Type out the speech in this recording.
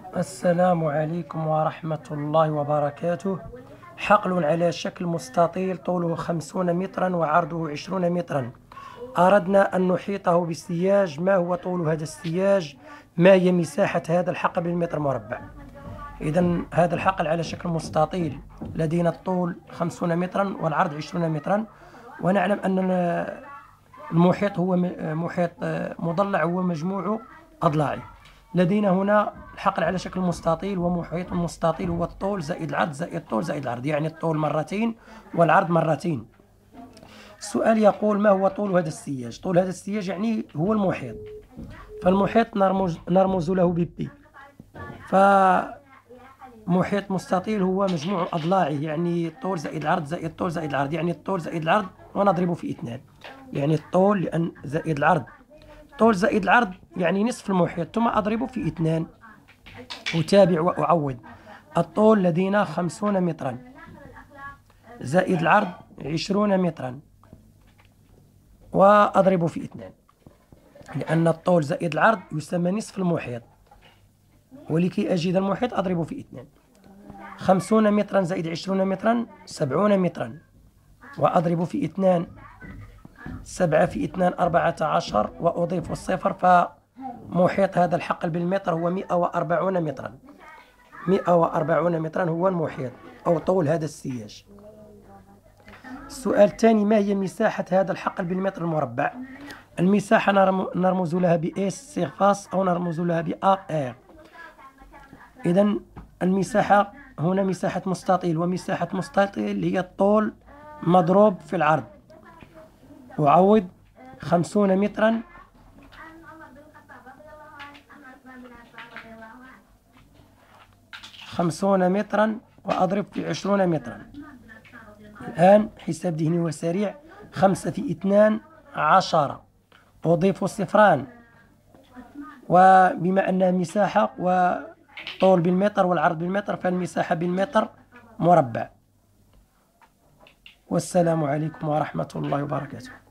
السلام عليكم ورحمة الله وبركاته. حقل على شكل مستطيل طوله 50 مترا وعرضه 20 مترا. أردنا أن نحيطه بالسياج. ما هو طول هذا السياج؟ ما هي مساحة هذا الحقل بالمتر مربع؟ إذا هذا الحقل على شكل مستطيل، لدينا الطول 50 مترا والعرض 20 مترا، ونعلم أن المحيط هو محيط مضلع، هو مجموع أضلاعي. لدينا هنا الحقل على شكل مستطيل، ومحيط المستطيل هو الطول زائد العرض زائد الطول زائد العرض، يعني الطول مرتين والعرض مرتين. السؤال يقول ما هو طول هذا السياج؟ طول هذا السياج يعني هو المحيط، فالمحيط نرمز له ببي. فمحيط مستطيل هو مجموع أضلاعه، يعني الطول زائد العرض زائد الطول زائد العرض، يعني الطول زائد العرض ونضرب في 2، يعني الطول لأن زائد العرض، طول زائد العرض يعني نصف المحيط، ثم أضرب في 2. أتابع وأعوض. الطول لدينا 50 مترا زائد العرض 20 مترا، وأضرب في 2، لأن الطول زائد العرض يسمى نصف المحيط، ولكي أجد المحيط أضرب في 2. 50 مترا زائد 20 مترا 70 مترا، وأضرب في 2. 7 في 2 14، وأضيف الصفر، فمحيط هذا الحقل بالمتر هو 140 مترا. 140 مترا هو المحيط أو طول هذا السياج. السؤال الثاني: ما هي مساحة هذا الحقل بالمتر المربع؟ المساحة نرمز لها ب S سيرفاس أو نرمز لها ب AR. إذا المساحة هنا مساحة مستطيل، ومساحة مستطيل هي الطول مضروب في العرض. أعوض. 50 مترا وأضرب في 20 مترا. الآن حساب ذهني وسريع. 5 في 2 10، أضيف صفران، وبما أنها مساحة وطول بالمتر والعرض بالمتر فالمساحة بالمتر مربع. والسلام عليكم ورحمة الله وبركاته.